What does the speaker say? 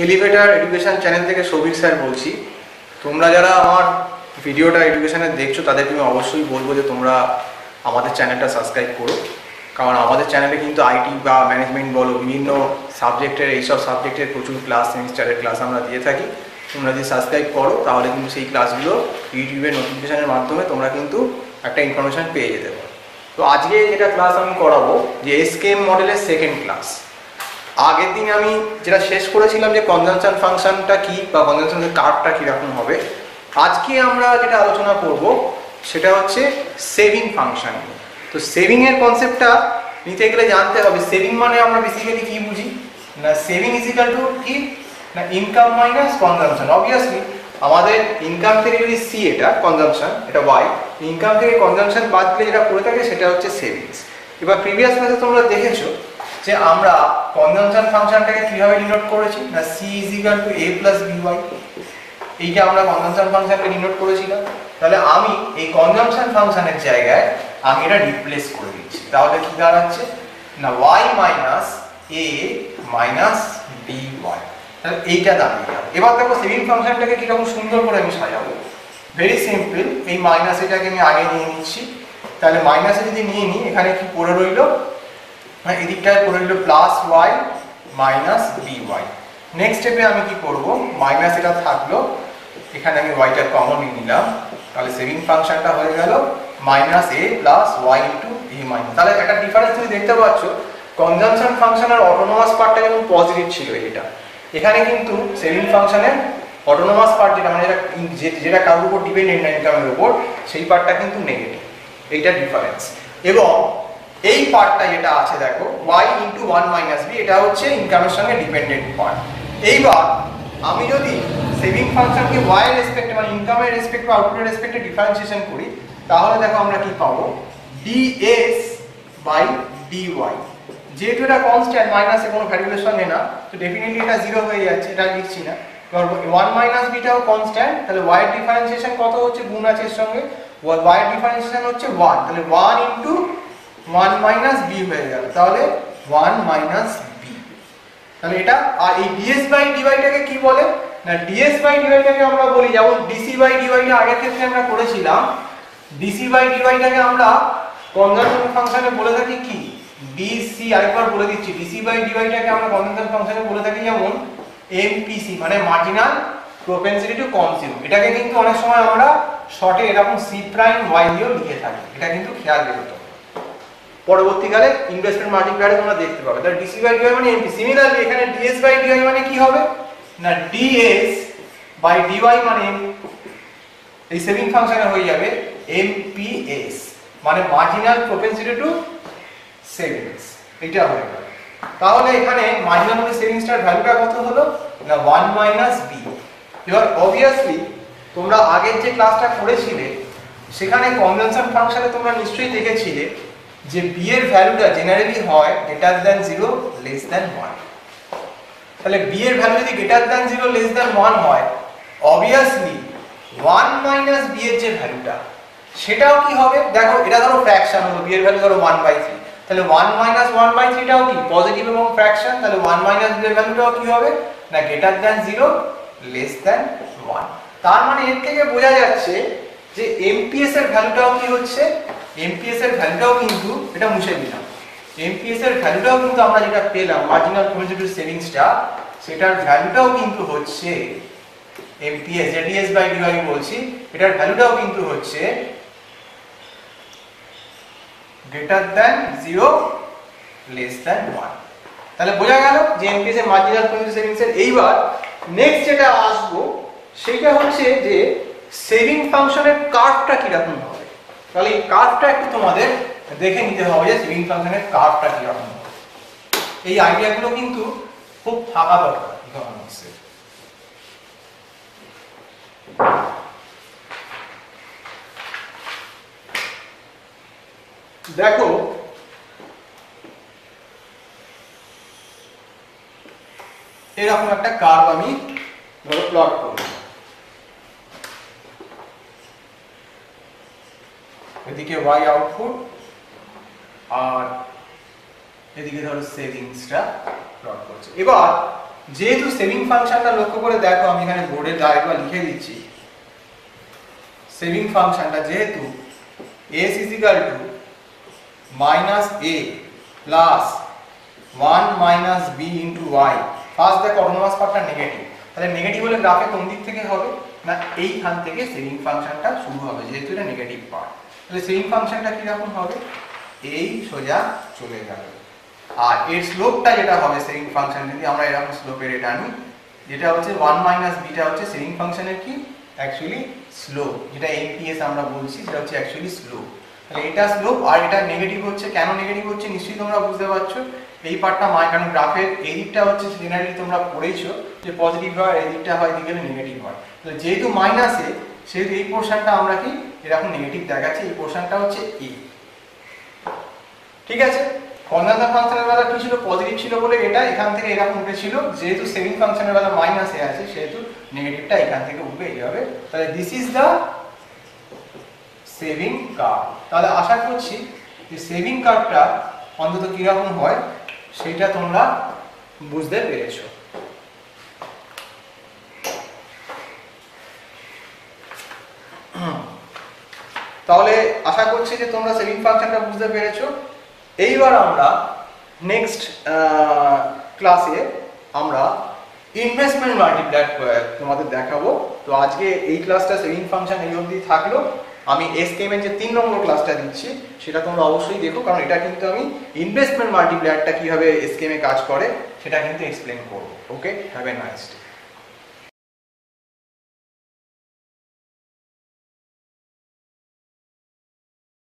Elevator education channel থেকে Souvik sir বলছি। তোমরা যারা আমার ভিডিওটা এডুকেশনে দেখছো তাদেরকে আমি অবশ্যই বলবো যে তোমরা আমাদের চ্যানেলটা সাবস্ক্রাইব করো, কারণ আমাদের চ্যানেলে কিন্তু আইটি বা ম্যানেজমেন্ট বলো বিভিন্ন সাবজেক্টের এইসব সাবজেক্টের প্রচুর ক্লাস, সেমিস্টারের ক্লাস আমরা দিয়ে থাকি। তোমরা যদি সাবস্ক্রাইব করো তাহলে কিন্তু সেই ক্লাসগুলো ইউটিউবের নোটিফিকেশনের মাধ্যমে তোমরা কিন্তু একটা ইনফরমেশান পেয়ে যেতে পারো। তো আজকে যেটা ক্লাস আমি করাবো যে এসকেএম মডেলের সেকেন্ড ক্লাস। আগের দিন আমি যেটা শেষ করেছিলাম যে কনজাংশন ফাংশনটা কী বা কনজাংশনের কার্ভটা কীরকম হবে, আজকে আমরা যেটা আলোচনা করব সেটা হচ্ছে সেভিং ফাংশন। তো সেভিংয়ের কনসেপ্টটা নিতে গেলে জানতে হবে সেভিং মানে আমরা বেসিক্যালি কী বুঝি না, সেভিং ইজ ইকুয়াল টু কি না ইনকাম মাইনাস কনজাংশন। অবভিয়াসলি আমাদের ইনকাম থেকে যদি সি এটা কনজাংশন, এটা ওয়াই, ইনকাম থেকে কনজাংশন বাদ দিলে যেটা করে থাকে সেটা হচ্ছে সেভিংস। এবার প্রিভিয়াস ক্লাসে তোমরা দেখেছো যে আমরা কনজাংশন ফাংশনটাকে কিভাবে ডিনোট করেছি না C is equal to A plus B Y, এইটা আমরা কনজাংশন ফাংশনকে ডিনোট করেছিলাম। তাহলে আমি এই কনজাংশন ফাংশনের জায়গায় আমি এটা রিপ্লেস করে দিচ্ছি, তাহলে কি দাঁড়াচ্ছে না Y minus A minus B Y, তাহলে এইটা দাঁড়িয়ে গেল। এবার দেখো সেভিং ফাংশনটাকে কিরকম সুন্দর করে আমি সাজাবো। ভেরি সিম্পল, এই মাইনাস এটাকে আমি আগে নিয়ে নিচ্ছি, তাহলে মাইনাসে যদি নিয়ে নিই এখানে কি পড়ে রইল, এদিকটায় পড়ে রইল plus Y minus B Y. Next স্টেপে আমি কি করব, মাইনাস এটা থাকলো, এখানে আমি ওয়াইটা কমন নিয়ে নিলাম, তাহলে সেভিং ফাংশনটা হয়ে গেল minus A plus Y into A minus. তাহলে একটা ডিফারেন্স তুমি দেখতে পাচ্ছ, কনজাংশন ফাংশনের অটোনোমাস পার্টটা যেমন পজিটিভ ছিল এটা, এখানে কিন্তু সেভিং ফাংশনের অটোনোমাস পার্ট যেটা মানে যেটা কারোর উপর ডিপেন্ডেন্ট না ইনকামের উপর, সেই পার্টটা কিন্তু নেগেটিভ, এইটা ডিফারেন্স। এবং এই পার্টটা যেটা আছে দেখো y into one minus B, এটা হচ্ছে ইনকামের সঙ্গে ডিপেন্ডেন্ট পার্ট। এইবার আমি যদি সেভিং ফাংশনকে y এর রেসপেক্টে মানে ইনকামের রেসপেক্টে বা আউটপুটের রেসপেক্টে ডিফারেন্সিয়েশন করি, তাহলে দেখো আমরা কি পাবো ds বাই dy। যেহেতু এটা কনস্ট্যান্ট, মাইনাসে কোনো ভ্যারিয়েবলের সঙ্গে না, তো ডেফিনেটলি এটা জিরো হয়ে যাচ্ছে, এটা লিখছি না। এবার ওয়ান মাইনাস বিটাও কনস্ট্যান্ট, তাহলে y এর ডিফারেন্সিয়েশন কত হচ্ছে, গুণ আছে এর সঙ্গে, y এর ডিফারেন্সিয়েশন হচ্ছে 1, তাহলে 1 ইন্টু 1 মাইনাস বি হয়ে গেল, তাহলে 1 মাইনাস বি। তাহলে এটা আর এই ds বাই dyটাকে কি বলে না ds বাই dyটাকে আমরা বলি যেমন dc বাই dy টা আগের ক্ষেত্রে আমরা করেছিলাম, dc বাই dyটাকে আমরা কনজাংশন ফাংশনে বলে থাকি কি dc। আরেকবার বলে দিচ্ছি, dc বাই dyটাকে আমরা কনজাংশন ফাংশনে বলে থাকি যেমন mpc মানে মার্জিনাল প্রপেনসিটি টু কনজিউম। এটাকে কিন্তু অনেক সময় আমরা শর্টে এরকম c প্রাইম y দিয়েও লিখে থাকি, এটা কিন্তু খেয়াল রেখো। পরবর্তীকালে ইনভেস্টমেন্ট মাল্টিপ্লায়ারে তোমরা দেখতে পাবে। তাহলে dc বাই dy মানে mp। সিমিলারলি এখানে ds বাই dy মানে কি হবে না ds বাই dy মানে এই সেভিং ফাংশনে হয়ে যাবে mps মানে মার্জিনাল প্রপেনসিটি টু সেভিংস, এটা হয়ে গেল। তাহলে এখানে মার্জিনাল টু সেভিংসটার ভ্যালুটা কত হলো না 1 মাইনাস b। এবার অবভিয়াসলি তোমরা আগের যে ক্লাসটা করেছিলে সেখানে কনজাংশন ফাংশনে তোমরা নিশ্চয়ই দেখেছিলে যে b এর ভ্যালুটা জেনারেলি হয় গ্রেটার দ্যান 0 লেস দ্যান 1। তাহলে b এর ভ্যালু যদি গ্রেটার দ্যান 0 লেস দ্যান 1 হয়, অবভিয়াসলি 1 মাইনাস b এর যে ভ্যালুটা সেটাও কি হবে, দেখো এটা ধরো ফ্র্যাকশন হলো, b এর ভ্যালু ধরো 1/3, তাহলে 1 মাইনাস 1/3 টাও কি পজিটিভ এবং ফ্র্যাকশন, তাহলে 1 মাইনাস b এর ভ্যালুটাও কি হবে না গ্রেটার দ্যান 0 লেস দ্যান 1। তার মানে এর থেকে বোঝা যাচ্ছে যে mps এর ভ্যালুটাও কি হচ্ছে, mps এর ভ্যালুটাও কিন্তু, এটা মুছে দিলাম, mps এর ভ্যালুটাও কিন্তু আমরা যেটা পেলাম মার্জিনাল প্রপেনসিটি টু সেভিংসটা, সেটার ভ্যালুটাও কিন্তু হচ্ছে mps, যে ds বাই dy বলছি, এটার ভ্যালুটাও কিন্তু হচ্ছে গ্রেটার দ্যান 0 লেস দ্যান 1। তাহলে বোঝা গেল যে mps এর মার্জিনাল প্রপেনসিটি টু সেভিংস এর। এইবার নেক্সট যেটা আসবো সেটা হচ্ছে যে সেভিং ফাংশনের কার্ভটা কিরকম হবে। তাহলে এই কার্ভটা একটু তোমাদের দেখে নিতে হবে যে সেভিং ফাংশনের কার্ভটা কিরকম হবে। এই আইডিয়াগুলো কিন্তু খুব থাকা দরকার ইকোনমিক্সে। দেখো এরকম একটা কার্ভ আমি ধরো প্লট করব, এদিকে y আউটপুট আর এদিকে ধরো সেভিংসটা প্লট করছে। এবার যেহেতু সেভিং ফাংশনটা লক্ষ্য করে দেখো, আমি এখানে বোর্ডে আরেকবার লিখে দিচ্ছি। সেভিং ফাংশনটা যেহেতু s is equal to minus a plus 1 minus b into y, first দেখো অটোনোমাস পার্টটা নেগেটিভ, তাহলে নেগেটিভ হলে গ্রাফে কোন দিক থেকে হবে না এইখান থেকে সেভিং ফাংশনটা শুরু হবে, যেহেতু এটা নেগেটিভ পার্ট। তাহলে সেভিং ফাংশনটা কিরকম হবে, এই সোজা চলে যাবে। আর এর স্লোপটা যেটা হবে সেভিং ফাংশন, যদি আমরা এরকম স্লোপের এটা আনি, যেটা হচ্ছে 1 মাইনাস বিটা হচ্ছে সেভিং ফাংশনের কি অ্যাকচুয়ালি স্লোপ, যেটা এনপিএস আমরা বলছি, সেটা হচ্ছে অ্যাকচুয়ালি স্লোপ। তাহলে এটা স্লোপ আর এটা নেগেটিভ হচ্ছে। কেন নেগেটিভ হচ্ছে নিশ্চয়ই তোমরা বুঝতে পারছো, এই পার্টটা কারণ গ্রাফের এই দিকটা হচ্ছে জেনারেলি তোমরা পড়েছো যে পজিটিভ হয়, এই দিকটা হয় দিকে নেগেটিভ হয়। তাহলে যেহেতু মাইনাসে, সেহেতু এই পোর্শনটা আমরা কি এরকম নেগেটিভ দেখাচ্ছি, এই পোর্শনটা হচ্ছে এ। ঠিক আছে, কনজাংশন ফাংশনের বেলা কি ছিল, পজিটিভ ছিল বলে এটা এখান থেকে এরকম উঠেছিল, যেহেতু সেভিং ফাংশনের বেলা মাইনাসে আছে সেহেতু নেগেটিভটা এখান থেকে উঠবে এইভাবে। তাহলে this is the saving curve. তাহলে আশা করছি যে সেভিং কার্ভটা অন্তত কিরকম হয় সেটা তোমরা বুঝতে পেরেছো। তাহলে আশা করছি যে তোমরা সেভিং ফাংশনটা বুঝতে পেরেছো। এইবার আমরা নেক্সট ক্লাসে আমরা ইনভেস্টমেন্ট মাল্টিপ্লায়ার তোমাদের দেখাবো। তো আজকে এই ক্লাসটা সেভিং ফাংশন এই অবধি থাকলো। আমি এসকেএম এর যে 3 নম্বর ক্লাসটা দিচ্ছি সেটা তোমরা অবশ্যই দেখো, কারণ এটা কিন্তু আমি ইনভেস্টমেন্ট মাল্টিপ্লায়ারটা কিভাবে এসকেএম এ কাজ করে সেটা কিন্তু এক্সপ্লেন করবো। Okay, have a nice day.